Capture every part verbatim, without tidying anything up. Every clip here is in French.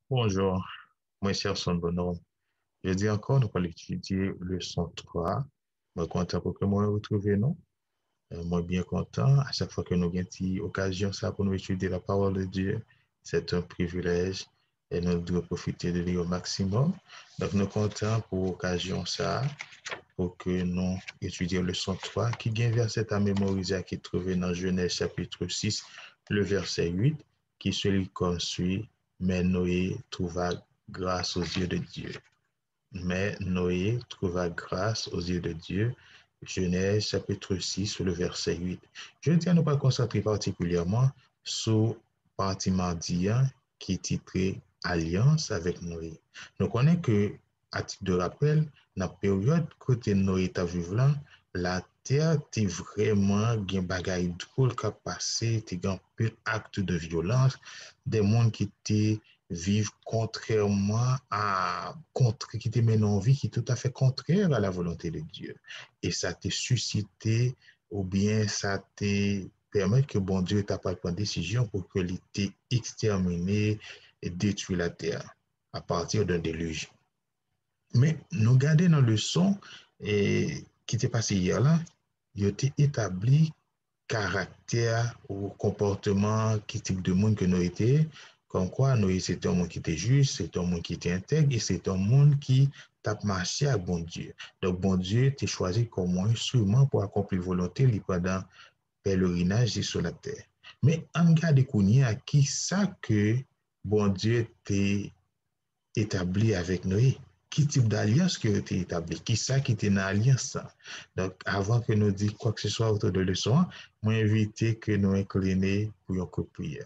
Bonjour, moi cher son bonhomme. Je dis encore, nous allons étudier leçon trois. Moi, content pour que moi retrouver nous. Euh, moi, bien content. À chaque fois que nous avons une occasion ça pour nous étudier la parole de Dieu, c'est un privilège et nous devons profiter de lui au maximum. Donc, nous comptons pour l'occasion ça, pour que nous étudions leçon trois, qui vient verset à mémoriser, qui est trouvé dans Genèse chapitre six, le verset huit, qui se lit comme suit. Mais Noé trouva grâce aux yeux de Dieu. Mais Noé trouva grâce aux yeux de Dieu. Genèse chapitre six, le verset huit. Je tiens à nous pas concentrer particulièrement sur partie mardian qui est titré Alliance avec Noé. Nous connaissons que, à titre de rappel, dans la période côté Noé est vivre là, la terre était vraiment gen bagay drôle qui a passé, t'es un peu acte de violence, des mondes qui étaient vivent contrairement à contre, qui te mène en vie qui est tout à fait contraire à la volonté de Dieu. Et ça t'a suscité ou bien ça t'a permis que bon Dieu t'a pas pris une décision pour que l'été exterminé et détruit la terre à partir d'un déluge. Mais nous gardons dans le leçon et qui t'est passé hier là, il a été établi caractère ou comportement, qui type de monde que nous étions, comme quoi nous c'était un monde qui était juste, c'est un monde qui était intègre et c'est un monde qui tape marché à bon Dieu. Donc bon Dieu t'a choisi comme un instrument pour accomplir volonté pendant pèlerinage sur la terre. Mais en regarde à qui ça que bon Dieu t'a établi avec Noé. Qui type d'alliance que tu établi? Qui ça qui était dans l'alliance? Donc, avant que nous disions quoi que ce soit autour de leçon, moi invite que nous inclinions pour une coup de prière.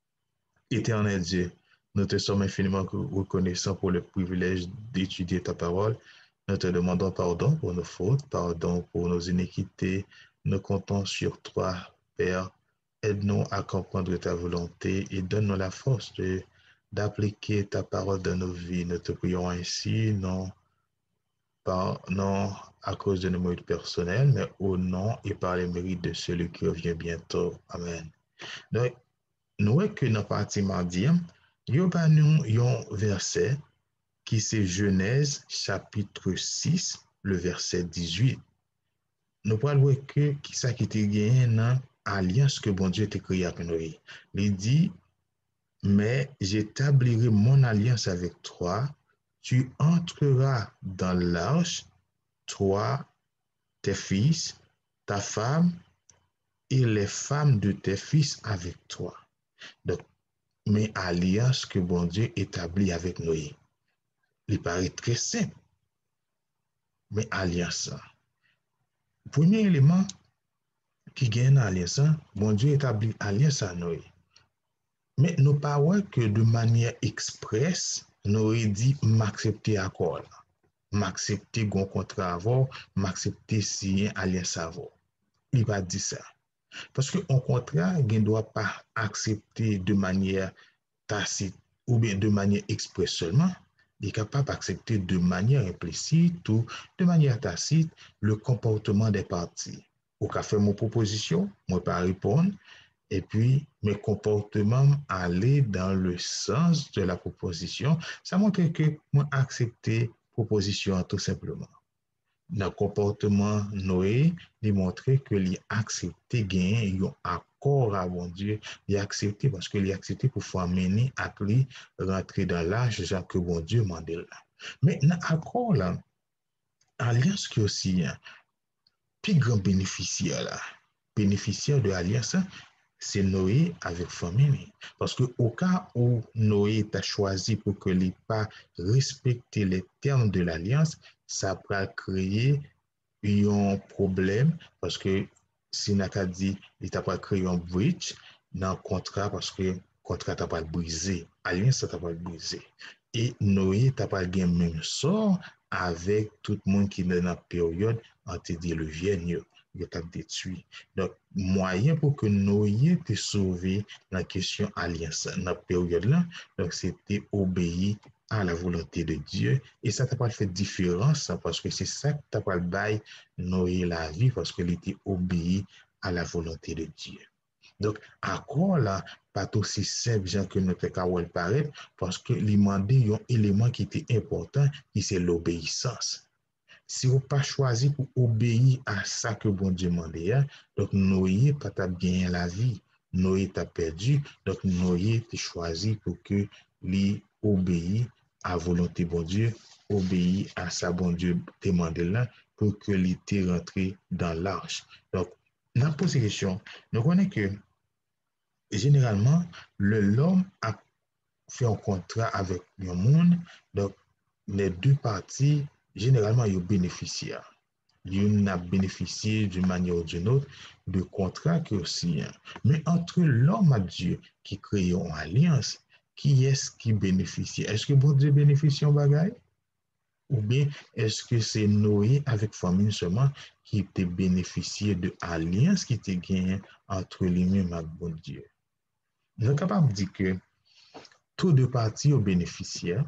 Éternel Dieu, nous te sommes infiniment reconnaissants pour le privilège d'étudier ta parole. Nous te demandons pardon pour nos fautes, pardon pour nos iniquités. Nous comptons sur toi, Père. Aide-nous à comprendre ta volonté et donne-nous la force de d'appliquer ta parole dans nos vies. Nous te prions ainsi, non, par, non à cause de nos mérites personnels, mais au nom et par les mérites de celui qui revient bientôt. Amen. Donc, nous voyons que dans la partie mardi, il y a un verset qui c'est Genèse chapitre six, le verset dix-huit. Nous parlons que qui ça qui était gagné dans l'alliance que bon Dieu a créé avec nous. Il dit, mais j'établirai mon alliance avec toi, tu entreras dans l'arche, toi, tes fils, ta femme et les femmes de tes fils avec toi. Donc, mais alliance que bon Dieu établit avec Noé. Il paraît très simple, mais alliance. Premier élément qui gagne alliance, bon Dieu établit alliance à Noé. Mais nous parlons que de manière expresse, Noé dit m'accepter accord. M'accepter gon contrat avant, m'accepter signer alliance avant. Il va dire ça. Parce qu'un contrat, il ne doit pas accepter de manière tacite ou bien de manière expresse seulement. Il est capable d'accepter de manière implicite ou de manière tacite le comportement des parties. Au cas fait mon proposition, moi pas répondre, et puis mes comportements allaient dans le sens de la proposition. Ça montre que moi accepter proposition tout simplement. Dans le comportement Noé, il montrait que il accepté gagner un accord à bon Dieu, il a accepté parce que il a accepté pour faire mener à lui rentrer dans l'âge que bon Dieu mandait là. Mais dans l'accord là, alliance qui aussi un plus grand bénéficiaire là, bénéficiaire de l'alliance, c'est Noé avec famille. Parce que au cas où Noé t'a choisi pour que les pas respecter les termes de l'alliance, ça va créer un problème parce que si n'a pas dit, il t'a pas créé un breach dans le contrat parce que le contrat t'a pas brisé, alliance t'a pas brisé. Et Noé t'a pas gagné même sort avec tout le monde qui est dans la période antédiluvienne. Il t'a détruit. Donc, moyen pour que Noé te sauvé dans la question alliance dans la période là, donc c'était obéir à la volonté de Dieu et ça t'a pas fait différence parce que c'est ça que t'a pas bail Noé la vie parce qu'il était obéi à la volonté de Dieu. Donc, accord là, pas aussi simple gens que notre kawel paraît, parce que il demandait un élément qui était important, qui c'est l'obéissance. Si vous pas choisi pour obéir à ça que bon Dieu demandait, hein, donc Noé pas t'a gagné la vie, Noé t'a perdu, donc Noé t'a choisi pour que lui obéisse à volonté bon Dieu, obéir à ça bon Dieu demandé là pour que lui était rentré dans l'arche. Donc, dans la question, nous connaissons que généralement, l'homme a fait un contrat avec le monde, donc les deux parties, généralement, ils bénéficient. Ils ont bénéficié d'une manière ou d'une autre de contrat qui aussi. Mais entre l'homme et Dieu qui crée une alliance, qui est-ce qui bénéficie? Est-ce que bon Dieu bénéficie en bagaille? Ou bien est-ce que c'est Noé avec famille seulement qui était bénéficié de l'alliance qui était gagnée entre lui-même et bon Dieu? Nous sommes capables de dire que tous deux parties aux bénéficiaires,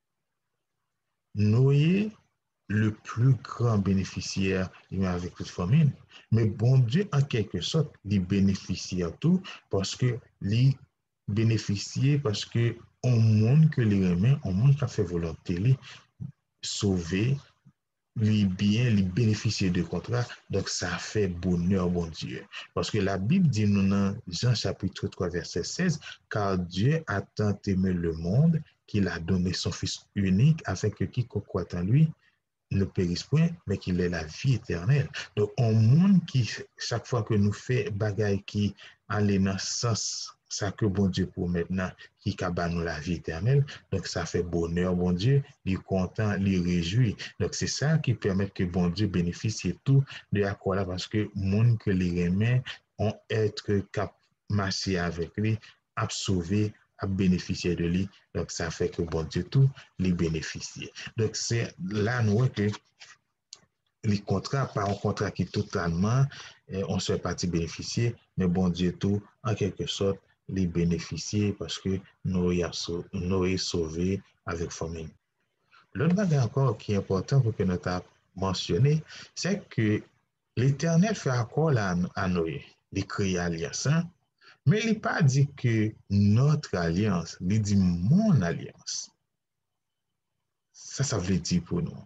Noé, le plus grand bénéficiaire, il avec toute famille, mais bon Dieu, en quelque sorte, il bénéficie à tout parce que il bénéficie parce que on monde que les remet, on monde qui a fait volonté, lui, sauver, lui bien, lui bénéficier de contrat, donc ça fait bonheur, bon Dieu. Parce que la Bible dit nous dans Jean chapitre trois, verset seize, car Dieu a tant aimé le monde qu'il a donné son Fils unique afin que quiconque croit en lui ne périsse point, mais qu'il ait la vie éternelle. Donc, un monde qui, chaque fois que nous fait bagaille qui allait dans le sens, ça que bon Dieu pour maintenant, qui cabat nous la vie éternelle, donc ça fait bonheur, bon Dieu, il est content, il est réjoui. Donc, c'est ça qui permet que bon Dieu bénéficie tout de l'accord là, parce que monde que les remet ont être cap marcher avec lui, à sauver, à bénéficier de lui. Donc, ça fait que bon Dieu tout, les bénéficier. Donc, c'est là, nous voyons que les contrats, pas un contrat qui est totalement, eh, on serait parti bénéficier, mais bon Dieu tout, en quelque sorte, les bénéficier parce que nous sommes sauvés avec famille. L'autre bagage encore qui est important pour que nous avons mentionné, c'est que l'Éternel fait accord à, à Noé, il crée alliance, hein? Mais il n'a pas dit que notre alliance, il dit mon alliance. Ça, ça veut dire pour nous.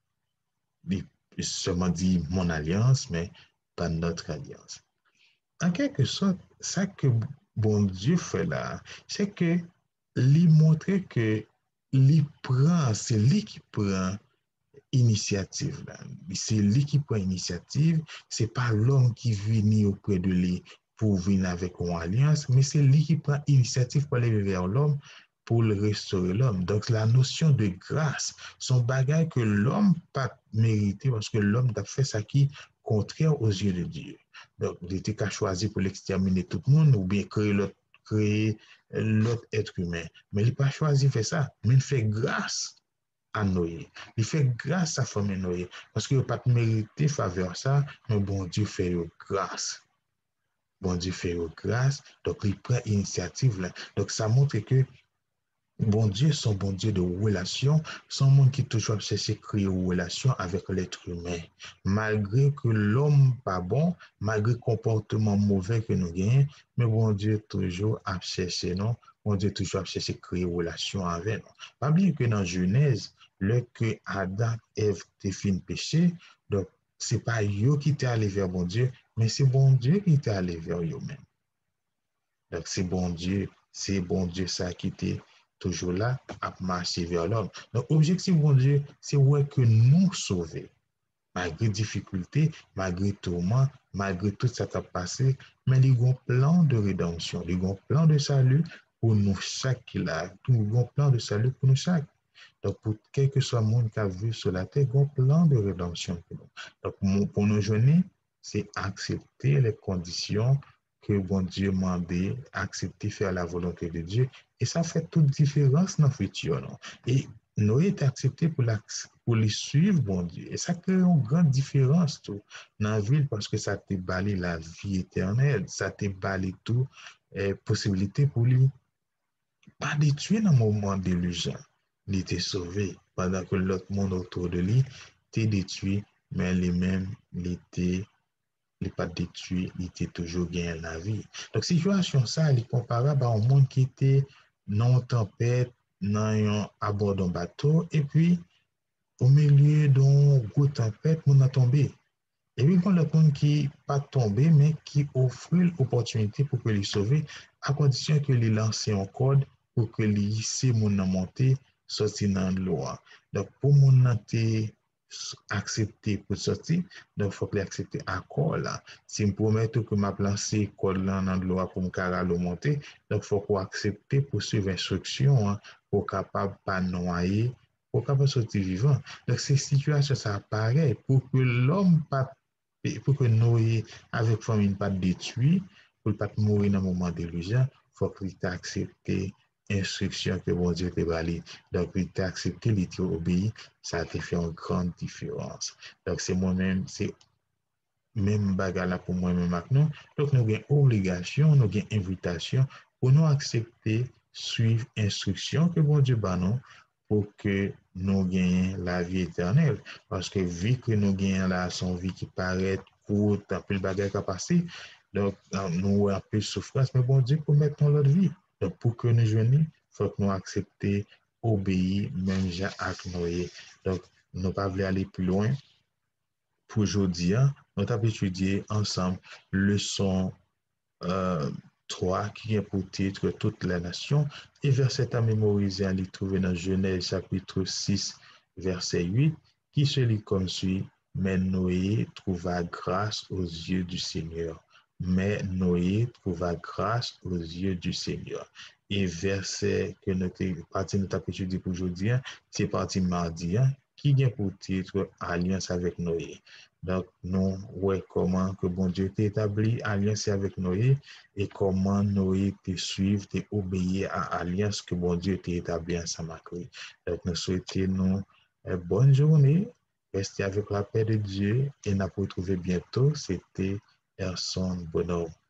Il seulement dit mon alliance, mais pas notre alliance. En quelque sorte, ça que bon Dieu fait là, c'est que lui montrer que lui prend, c'est lui qui prend initiative là. C'est lui qui prend initiative, c'est pas l'homme qui vient auprès de lui pour venir avec une alliance, mais c'est lui qui prend initiative pour aller vers l'homme pour le restaurer l'homme. Donc la notion de grâce, son bagage que l'homme pas mérité parce que l'homme a fait ça qui contraire aux yeux de Dieu. Donc il était qu'à choisir pour l'exterminer tout le monde ou bien créer l'autre créer l'autre être humain. Mais il n'a pas choisi de faire ça, mais il fait grâce à Noé. Il fait grâce à famille Noé. Parce qu'il n'a pas mérité faveur ça, mais bon Dieu fait grâce. Bon Dieu fait grâce. Donc, il prend initiative là. Donc, ça montre que bon Dieu, son bon Dieu de relation, son monde qui toujours cherche à créer une relation avec l'être humain. Malgré que l'homme pas bon, malgré le comportement mauvais que nous gagnons, mais bon Dieu toujours a cherché, non? Bon Dieu toujours a cherché à créer une relation avec nous. Pas oublier que dans Genèse, le que Adam et Ève te fin péché, donc c'est pas eux qui t'est allé vers bon Dieu, mais c'est bon Dieu qui t'est allé vers eux-mêmes. Donc c'est bon Dieu, c'est bon Dieu ça qui t'est toujours là à marcher vers l'homme. Donc, objectif, bon Dieu, c'est ouais que nous sauver, malgré difficultés, malgré tourments, malgré tout ça qui a passé, mais il y a un plan de rédemption, il y a un plan de salut pour nous chaque là, il y a un plan de salut pour nous chaque. Donc, pour quel que soit le monde qui a vu sur la terre, il y a un plan de rédemption pour nous. Donc, pour nos jeunes, c'est accepter les conditions que bon Dieu m'a demandé, accepter faire la volonté de Dieu. Et ça fait toute différence dans le futur. Non? Et Noé est accepté pour, la, pour les suivre, bon Dieu. Et ça crée une grande différence tout, dans la ville parce que ça te balé la vie éternelle, ça te balé tout, eh, possibilité pour lui. Pas détruit dans le moment délugeant. Il était sauvé pendant que l'autre monde autour de lui était détruit, mais lui-même, il était il n'est pas détruit, il était toujours gagné la vie. Donc, situation ça, elle est comparable à un monde qui était dans une tempête, dans un à bord d'un bateau, et puis, au milieu d'une grosse tempête, on a tombé. Et puis, il y a le monde qui pas tombé, mais qui offre l'opportunité pour que les sauver, à condition que les lance en code pour que les ici, mon monter, sortir dans l'eau. Donc, pour mon accepter pour sortir, donc il faut que l'accepter accord là. Si je promets que je placer code là dans l'eau pour me carrer monter, donc il faut qu'on accepte pour suivre l'instruction hein, pour capable pas noyer, pour capable sortir vivant. Donc ces situations ça apparaît pour que l'homme pas pour que Noé avec famille pas détruit, pour ne pas mourir dans le moment de l'illusion, il faut qu'il accepte instruction que bon Dieu te valide. Donc, il t'a accepté, il t'a obéi, ça a fait une grande différence. Donc, c'est moi-même, c'est même bagarre là pour moi-même maintenant. Donc, nous avons une obligation, nous avons une invitation pour nous accepter, suivre instruction que bon Dieu bat nous pour que nous gagnions la vie éternelle. Parce que vu que nous gagnons là, son vie qui paraît courte, un peu le bagage qui a passé, donc nous avons un peu de souffrance, mais bon Dieu pour mettre dans notre vie. Donc, pour que nous joignions, il faut que nous acceptions, obéir, même Jean avec Noé. Donc, nous ne pouvons pas aller plus loin. Pour aujourd'hui, nous avons étudié ensemble leçon euh, trois qui est pour titre Toutes les nations et verset à mémoriser à les trouver dans Genèse chapitre six, verset huit, qui se lit comme suit. Mais Noé trouva grâce aux yeux du Seigneur. Mais Noé trouva grâce aux yeux du Seigneur. Et verset que notre partie nous avons étudié pour aujourd'hui, c'est parti mardi, qui a pour titre Alliance avec Noé. Donc, nous voyons comment que bon Dieu t'a établi alliance avec Noé et comment Noé te suivre, te obéir à l'alliance que bon Dieu t'a établi ensemble avec lui. Donc, nous souhaitons nous une bonne journée. Restez avec la paix de Dieu et nous retrouver bientôt. C'était Erson Bonhomme.